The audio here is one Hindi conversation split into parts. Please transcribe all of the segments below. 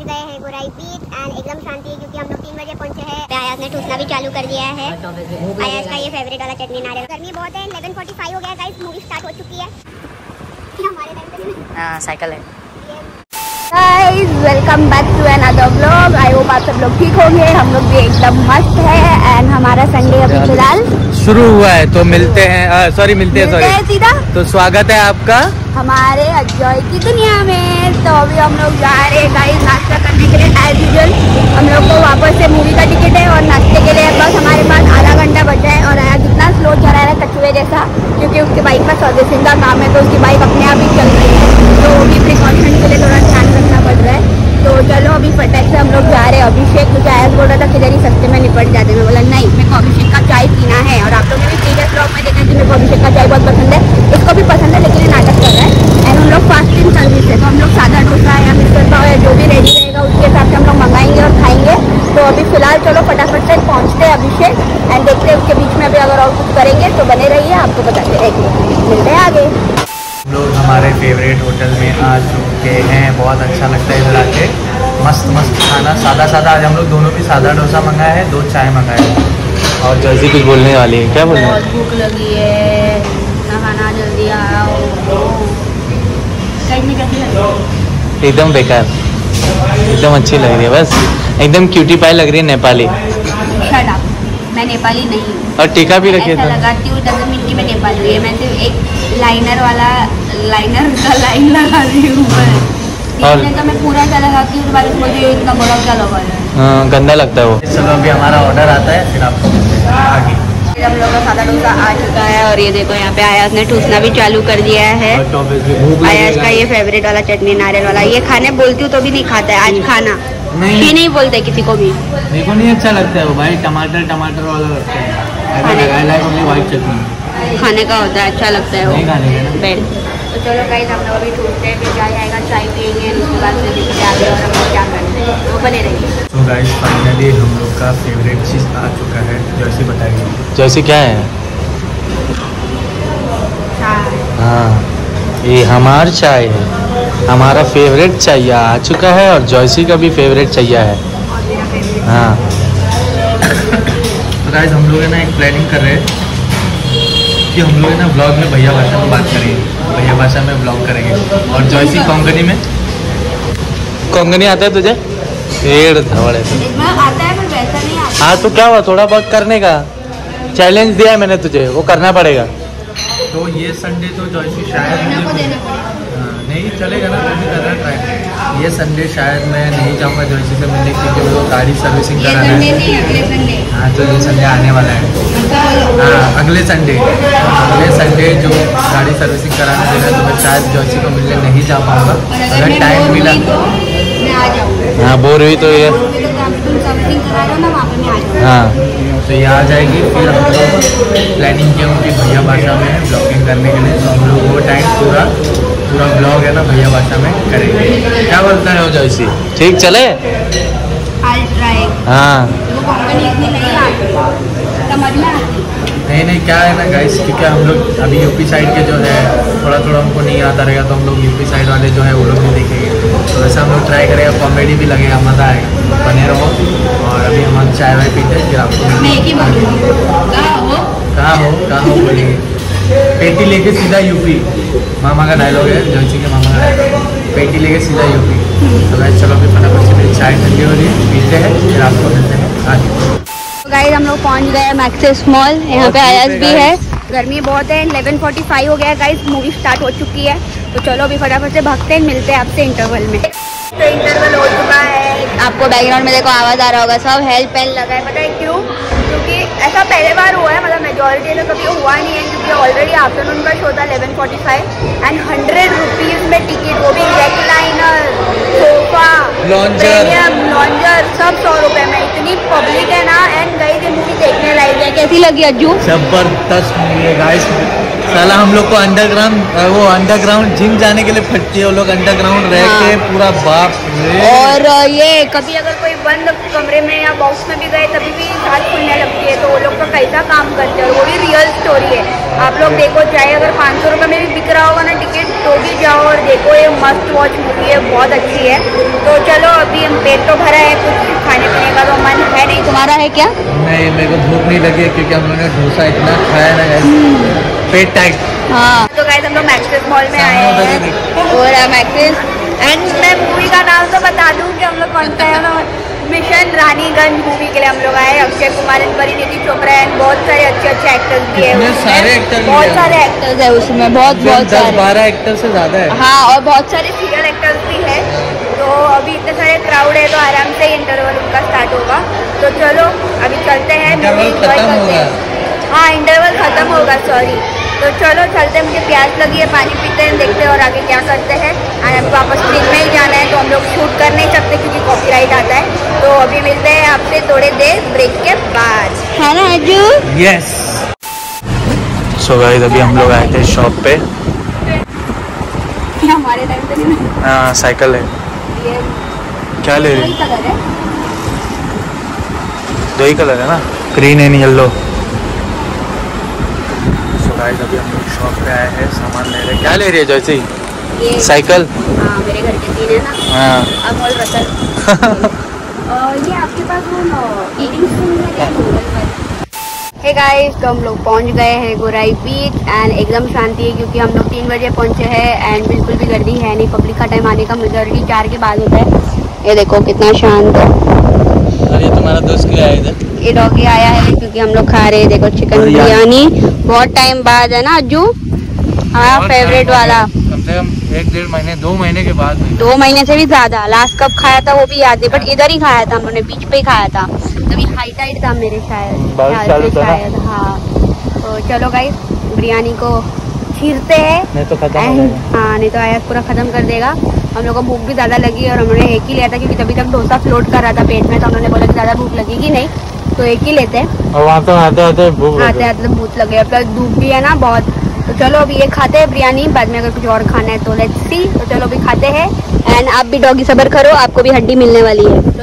गए हैं गोराई बीच एंड एकदम शांति क्योंकि हम लोग 3 बजे पहुंचे हैं। आयाज ने ठूसना भी चालू कर दिया है। आयाज का ये फेवरेट वाला चटनी नारियल। गर्मी बहुत है, 11:45 हो गया गाइस, मूवी स्टार्ट हो चुकी है। हमारे टाइम पे साइकिल है। Guys welcome back to another vlog. I hope आप सब लोग ठीक होंगे। हम लोग भी एकदम मस्त है एंड हमारा संडे अभी फिलहाल शुरू हुआ है तो मिलते हैं मिलते हैं सीधा। तो स्वागत है आपका हमारे एंजॉय की दुनिया में। तो अभी हम लोग जा रहे हैं गाइस नाश्ता करने के लिए एज यूजुअल। हम लोग को वापस से मूवी का टिकट है और नाश्ते के लिए बस हमारे पास आधा घंटा बचा है। और आया कितना स्लो चला रहा है कछुए जैसा, क्योंकि उसकी बाइक का सर्विसिंग का काम है तो उसकी बाइक अपने आप ही चल रही है, तो वो भी प्रिकॉशन के लिए थोड़ा ध्यान रखना पड़ रहा है। तो चलो अभी फटाक से हम लोग जा रहे हैं। अभिषेक मुझे आया बोल रहा था किधर ही सस्ते में निपट जाते। मैं बोला नहीं, मेरे को अभिषेक का चाय पीना है। और आप लोगों ने भी प्रीवियस ब्लॉग में देखा कि मेरे को अभिषेक का चाय बहुत पसंद है, इसको भी पसंद है, लेकिन ये नाटक कर रहा है। एंड हम लोग फास्टिंग सर्विस है तो हम लोग सादा डोसा या मिक्सर पाव या जो भी रेडी रहेगा उसके हिसाब से हम लोग मंगाएंगे और खाएंगे। तो अभी फिलहाल चलो फटाफट से पहुँचते हैं अभिषेक एंड देखते हैं उसके बीच में अभी अगर और कुछ करेंगे तो बने रहिए, आपको बताते रहेंगे। मिलते हैं आगे। हम लोग हमारे फेवरेट होटल में आ चुके हैं। बहुत अच्छा लगता है इधर आके, मस्त मस्त खाना, सादा सादा। आज हम लोग दोनों भी सादा डोसा मंगाए हैं, 2 चाय मंगाए हैं। और जैसी कुछ बोलने वाली है, क्या बोलने वाली? भूख लगी है, खाना जल्दी आओ। एकदम बेकार, एकदम अच्छी लग रही है, बस एकदम क्यूटी पाई लग रही है, नेपाली। शट अप, मैं नेपाली नहीं हूँ। और टीका भी रखिए। ऐसा लगाती हूँ डजन मिट्टी में नेपाली है। मैं सिर्फ एक लाइनर का लाइन लगा रही हूँ। और तो मैं पूरा क्या लगाती हूँ, बारिश मुझे इतना बड़ा क्या लगा है, गंदा लगता है वो। चलो अभी हमारा ऑर्डर आता है, फिर आपको आगे। हम लोग का सादा डोसा आ चुका है और ये देखो यहाँ पे आयाज ने ठूसना भी चालू कर दिया है। आयाज का ये फेवरेट वाला चटनी नारियल वाला, ये खाने बोलती हूँ तो भी नहीं खाता है। आज खाना नहीं बोलते किसी को भी। मेरे को नहीं अच्छा लगता है वो भाई, टमाटर वाला लगता है। व्हाइट चटनी खाने का होता है, अच्छा लगता है वो। खाने तो चलो गाइस हम लोग अभी ठूसते हैं, फिर क्या जाएगा चाय पियेंगे, उसके बाद से देखते आगे और हम लोग क्या करते हैं, तो बने रहिए। तो गाइस फाइनली हम लोग का फेवरेट चीज़ आ चुका है। जैसे बताइए जैसे क्या है? हाँ, ये हमार चाय है, हमारा फेवरेट चाय आ चुका है और जॉयसी का भी फेवरेट चाय है। हाँ तो गाइस हम लोग है ना एक प्लानिंग कर रहे हैं कि हम लोग है ना ब्लॉग में भैया भाषा में बात करेंगे, भैया भाषा में ब्लॉग करेंगे। और जॉयसी कोंकणी में। कोंकणी आता है तुझे? पेड़ धवड़े आता है पर वैसा नहीं आता। हाँ तो क्या हुआ, थोड़ा बहुत करने का चैलेंज दिया है मैंने तुझे, वो करना पड़ेगा। तो ये संडे तो जॉयसी शायद नहीं चलेगा ना, तो भी करना ट्राई। ये संडे शायद मैं नहीं जाऊँगा जॉयसी से मिलने, क्योंकि वो गाड़ी सर्विसिंग कराना है। हाँ तो ये संडे आने वाला है। हाँ अगले संडे जो गाड़ी सर्विसिंग कराने देगा, तो मैं शायद जॉयसी को मिलने नहीं जा पाऊँगा। अगर टाइम मिला हाँ बोर हुई तो ये हाँ तो ये आ जाएगी। फिर हम लोग प्लानिंग किया उनकी भैया भाषा में ब्लॉगिंग करने के लिए, तो हम लोग वो टाइम पूरा ब्लॉग है ना भैया भाषा में करेंगे। क्या बोलता है वो जॉयसी? ठीक चले? हाँ नहीं क्या है ना गाइस, क्योंकि हम लोग अभी यूपी साइड के जो है थोड़ा हमको नहीं आता रहेगा, तो हम लोग यूपी साइड वाले जो है वो लोग भी देखेंगे। तो वैसे हम लोग ट्राई करेंगे, कॉमेडी भी लगेगा, मज़ा आएगा। बने रहो। और अभी हम चाय वाय पीते हैं, फिर आपको कहाँ हो बोलेंगे। पेटी लेके सीधा यूपी, मामा का डायलॉग है, जॉयसी के मामा का डायलॉग, पेटी लेके सीधा यूपी। तो गाइस चलो अभी फटाफट से चाय ठंडी हो रही है, पीते हैं, फिर आपको मिलते हैं आगे। गाइस हम लोग पहुंच गए मैक्सिस मॉल, यहाँ पे आयाज भी है। गर्मी बहुत है, 11:45 हो गया है गाइस, मूवी स्टार्ट हो चुकी है। तो चलो अभी फटाफट से भागते हैं, मिलते हैं आपसे इंटरवल में। तो इंटरवल हो चुका है, आपको बैकग्राउंड में देखो आवाज़ आ रहा होगा, सब हेल्प लगा है। पता है क्यों? क्योंकि ऐसा पहले बार हुआ है, मतलब मेजोरिटी तो कभी हुआ नहीं है, क्योंकि ऑलरेडी आफ्टरनून का शो था 11:45 एंड 100 रुपीज़ में टिकट, वो भी रेक्लाइनर, सोफा, प्रीमियम प्लॉन्जर सब 100 रुपए में। इतनी पब्लिक है ना। एंड गई थी मूवी देखने लायक है। कैसी लगी अज्जू? जबरदस्त मूवी है गाइस। साला हम लोग को अंडरग्राउंड जिम जाने के लिए फटती है, वो लोग अंडरग्राउंड रह के पूरा बाप रे। और ये कभी अगर कोई बंद कमरे में या बॉक्स में भी गए तभी भी सांस फूलने लगती है, तो वो लोग का कैसा काम करते हैं और वो भी रियल स्टोरी है। आप लोग देखो, चाहे अगर 500 रुपये में भी बिक रहा होगा ना टिकट तो भी जाओ और देखो। ये मस्ट वॉच मूवी है, बहुत अच्छी है। तो चलो अभी हम पेट तो भरा है, कुछ खाने पीने का तो मन है नहीं। तुम्हारा है क्या? नहीं, मेरे को भूख नहीं लगी क्योंकि हम लोगों ने डोसा इतना खाया ना गाइस, पेट टाइट। हाँ तो गाइस हम लोग मैक्सिस मॉल में आए हैं और मैक्सिस। एंड मैं मूवी का नाम तो बता दूं कि हम लोग कौन सा है ना, मिशन रानीगंज मूवी के लिए हम लोग आए। अक्षय कुमार, परिणीति चोपड़ा एंड बहुत सारे अच्छे अच्छे एक्टर्स भी है। बहुत सारे एक्टर्स है उसमें, बहुत सारे 12 एक्टर से ज्यादा है। हाँ, और बहुत सारे सीरियल एक्टर्स भी है। तो अभी इतने सारे क्राउड है तो आराम से इंटरवल उनका स्टार्ट होगा। तो चलो अभी चलते हैं, मूवी एंजॉय करते हैं। हाँ इंटरवल खत्म होगा, सॉरी। तो चलो चलते हैं, मुझे प्यास लगी है, पानी पीते हैं, देखते हैं और आगे क्या करते हैं। और हमें वापस ट्रेन में ही जाना है तो हम लोग शूट कर नहीं सकते क्योंकि कॉपीराइट आता है। तो अभी मिलते हैं आपसे थोड़ी देर ब्रेक के बाद, है ना अज्जू? यस। सो गाइस अभी हम लोग आए थे शॉप पे। हमारे टाइम पे नहीं। हाँ साइकिल है। ये क्या ले रही? कलर है, 2 ही कलर है ना, ग्रीन एंड येलो। गाइस अभी हम लोग शॉप पे आए हैं, सामान ले रहे हैं। क्या ले रही है जैसे? ये साइकिल। हाँ मेरे घर के 3 है ना। हाँ अमोल रतन। ये आपके पास वो हे गाइस, तो हम लोग पहुंच गए हैं गोराई बीच एंड एकदम शांति है क्योंकि हम लोग 3 बजे पहुंचे हैं एंड बिल्कुल भी गर्दी है नहीं। पब्लिक का टाइम आने का मेजॉरिटी 4 के बाद होता है। ये देखो कितना शांत है। और ये तुम्हारा दोस्त क्यों आया इधर? ये डॉगी आया है क्योंकि हम लोग खा रहे हैं, देखो चिकन बिरयानी बहुत टाइम बाद है ना अज्जू? हाँ फेवरेट वाला। कम से कम 1-1.5 महीने 2 महीने के बाद। 2 महीने से भी ज्यादा। लास्ट कब खाया था वो भी याद है, बट इधर ही खाया था हमने, बीच पे ही खाया था। तभी हाई टाइट था मेरे शायद। हाँ तो चलो गाइस बिरयानी को चीरते हैं, नहीं तो खत्म। हाँ नहीं तो आयास पूरा खत्म कर देगा। हम लोग को भूख भी ज्यादा लगी और हमने एक ही लिया था क्योंकि तभी तक डोसा फ्लोट कर रहा था पेट में, तो उन्होंने बोला कि ज्यादा भूख लगेगी नहीं तो एक ही लेते हैं। और वहाँ तो आते भूख लगे, प्लस धूप भी है ना बहुत। तो चलो अभी ये खाते हैं बिरयानी, बाद में अगर कुछ और खाना है तो लेट्स सी। तो चलो अभी खाते हैं एंड आप भी डॉगी सबर करो, आपको भी हड्डी मिलने वाली है। तो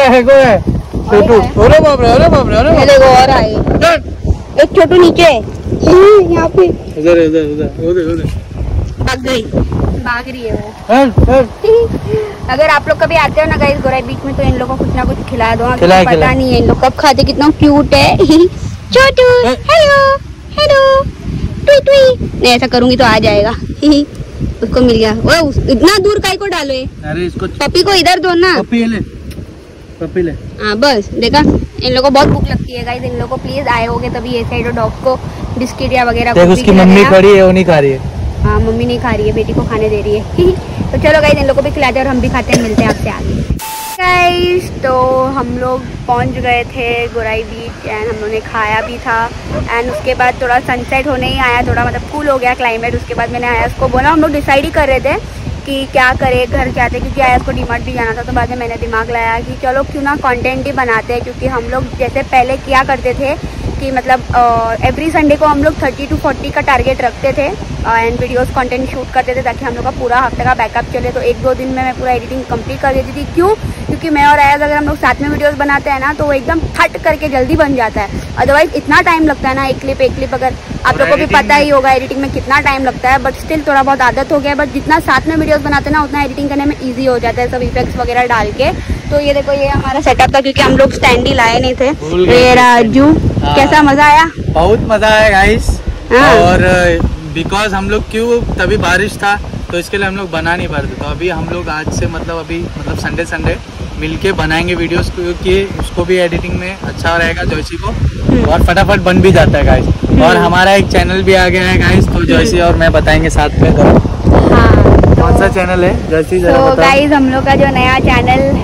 देखो और आए एक छोटू नीचे यहाँ पे, उधर भाग रही है वो। अगर आप लोग कभी आते हो ना गाइस गोराई बीच में तो इन लोगों को कुछ ना कुछ खिला दो। पता नहीं है इन लोग कब खाते, कितना क्यूट है। छोटू हेलो हेलो टुई टुई। नहीं ऐसा करूंगी तो आ जाएगा। उसको मिल गया। वो इतना दूर काहे को डालो? अरे इसको पपी को इधर दो ना। पपी ले। हाँ बस देखा, इन लोगों को बहुत भूख लगती है गाइस। इन लोगों को प्लीज आए होगे तभी ये साइड डॉग को बिस्किट या वगैरह। उसकी मम्मी खड़ी है, वो नहीं खा रही है। हाँ मम्मी नहीं खा रही है, बेटी को खाने दे रही है। तो चलो गाइस इन लोगों को भी खिलाते हैं और हम भी खाते हैं। मिलते हैं आपसे आगे गाइस। तो हम लोग पहुंच गए थे गोराई बीच एंड हम लोगों ने खाया भी था एंड उसके बाद थोड़ा सनसेट होने ही आया, थोड़ा मतलब कूल हो गया क्लाइमेट। उसके बाद मैंने आयास को बोला, हम लोग डिसाइड ही कर रहे थे कि क्या करे, घर जाते क्योंकि आयास को डीमार्ट भी जाना था। तो बाद में मैंने दिमाग लगाया कि चलो क्यों ना कंटेंट ही बनाते हैं, क्योंकि हम लोग जैसे पहले किया करते थे कि मतलब एवरी संडे को हम लोग 30 to 40 का टारगेट रखते थे एंड वीडियोस कंटेंट शूट करते थे ताकि हम लोग का पूरा हफ्ते का बैकअप चले। तो 1-2 दिन में मैं पूरा एडिटिंग कंप्लीट कर देती थी। क्यों? क्योंकि मैं और आयास अगर हम लोग साथ में वीडियोस बनाते हैं ना तो वो एकदम फट करके जल्दी बन जाता है। अदरवाइज इतना टाइम लगता है ना, एक क्लिप अगर आप लोग को भी पता ही होगा एडिटिंग में कितना टाइम लगता है, बट स्टिल थोड़ा बहुत आदत हो गया है। बट जितना साथ में वीडियोस बनाते हैं ना उतना एडिटिंग करने में ईजी हो जाता है, सब इफेक्ट्स वगैरह डाल के। तो ये देखो ये हमारा सेटअप था क्योंकि हम लोग स्टैंड ही लाए नहीं थे। ये राजू कैसा मजा आया? बहुत मजा आया गाइस। और बिकॉज हम लोग तभी बारिश था तो इसके लिए हम लोग बना नहीं पाते। तो अभी हम लोग आज से मतलब संडे मिलके बनाएंगे वीडियोस क्योंकि उसको भी एडिटिंग में अच्छा रहेगा जॉयसी को और फटाफट बन भी जाता है गाइस। और हमारा एक चैनल भी आ गया है गाइस, तो जॉयसी और मैं बताएंगे साथ में। कौन सा चैनल है जॉयसी? तो गाइस हम लोग का जो नया चैनल है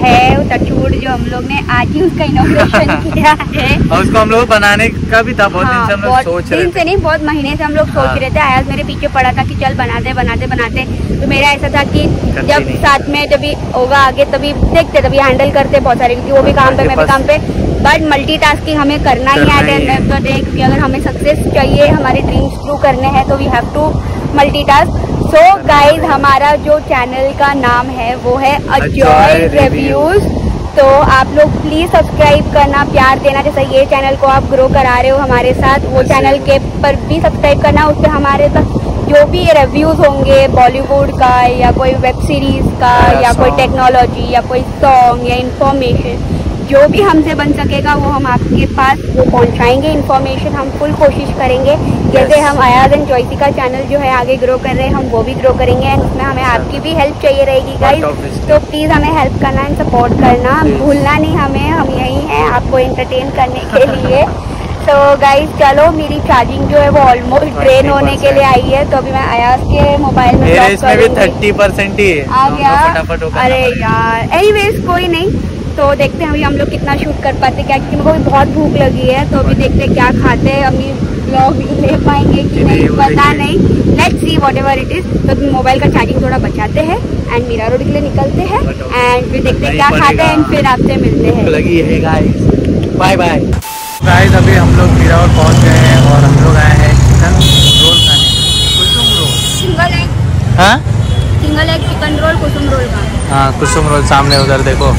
टचवुड जो हम लोग ने आज ही उसका इनॉग्रेशन किया है। और उसको हम लोग बनाने का भी था, बहुत दिन से हम लोग सोच रहे थे। दिन से नहीं, बहुत महीने से हम लोग सोच रहे थे। आयाज मेरे पीछे पड़ा था कि चल बनाते बनाते बनाते, तो मेरा ऐसा था कि जब साथ में जब होगा आगे तभी देखते, तभी हैंडल करते बहुत सारे, क्योंकि वो भी काम पे मैं भी काम पे। बट मल्टीटास्किंग हमें करना ही है at end of the day, क्योंकि अगर हमें सक्सेस चाहिए, हमारे ड्रीम्स ट्रू करने हैं, तो we have to multitask. So guys, हमारा जो चैनल का नाम है वो है अजॉय रिव्यूज। तो आप लोग प्लीज सब्सक्राइब करना, प्यार देना। जैसे ये चैनल को आप ग्रो करा रहे हो हमारे साथ, वो चैनल के पर भी सब्सक्राइब करना। उस पर हमारे तक जो भी रिव्यूज होंगे बॉलीवुड का या कोई वेब सीरीज का या कोई टेक्नोलॉजी या कोई सॉन्ग या इंफॉर्मेशन, जो भी हमसे बन सकेगा वो हम आपके पास वो पहुंचाएंगे। इन्फॉर्मेशन हम फुल कोशिश करेंगे। जैसे हम अयाज एंड जॉयसी का चैनल जो है आगे ग्रो कर रहे हैं, हम वो भी ग्रो करेंगे एंड उसमें हमें आपकी भी हेल्प चाहिए रहेगी गाइज। तो प्लीज़ हमें हेल्प करना एंड सपोर्ट करना भूलना नहीं हमें। हम यही हैं आपको एंटरटेन करने के लिए। तो गाइज चलो, मेरी चार्जिंग जो है वो ऑलमोस्ट ड्रेन होने के लिए आई है, तो अभी मैं अयाज के मोबाइल में इसमें भी 30% ही है आ गया। फटाफट। अरे यार, एनीवेज कोई नहीं, तो देखते हैं अभी हम लोग कितना शूट कर पाते, क्या क्योंकि मेरे को भी बहुत भूख लगी है। तो अभी देखते हैं क्या खाते हैं, अभी व्लॉग ले पाएंगे कि नहीं पता नहीं। Let's see whatever it is. तो मोबाइल का चार्जिंग थोड़ा बचाते हैं एंड मीरा रोड के लिए निकलते हैं एंड फिर देखते हैं क्या खाते हैं एंड फिर आपसे मिलते हैं। लगी है गाइस, बाय बाय गाइस। अभी हम लोग मीरा रोड पहुंच गए हैं और हम लोग आए हैं चिकन रोल खाने। Kusum roll, single egg. हाँ, single egg chicken roll Kusum roll का। हाँ, कुसुम रोल सामने उधर देखो।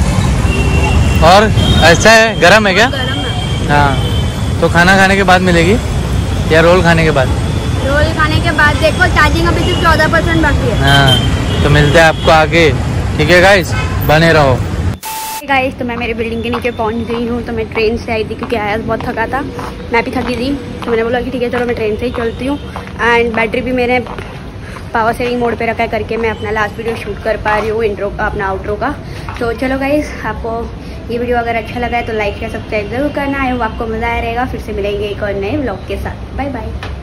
और ऐसा है, गरम है क्या? गरम है। हाँ, तो खाना खाने के बाद मिलेगी या रोल खाने के बाद? रोल खाने के बाद। देखो चार्जिंग अभी सिर्फ 14% बाकी है। हाँ, तो मिलते हैं आपको आगे, ठीक है गाइस, बने रहो। गाइस, तो मैं मेरे बिल्डिंग के नीचे पहुंच गई हूँ। तो मैं ट्रेन से आई थी क्योंकि आयाज बहुत थका था, मैं भी थकी थी, तो मैंने बोला कि ठीक है चलो मैं ट्रेन से ही चलती हूँ। एंड बैटरी भी मैंने पावर सेविंग मोड पे रखा है करके मैं अपना लास्ट वीडियो शूट कर पा रही हूँ, इंट्रो का, अपना आउट्रो का। तो चलो गाइस, आपको ये वीडियो अगर अच्छा लगा है तो लाइक या सब्सक्राइब जरूर करना है। वो आपको मज़ा आया रहेगा। फिर से मिलेंगे एक और नए व्लॉग के साथ। Bye bye.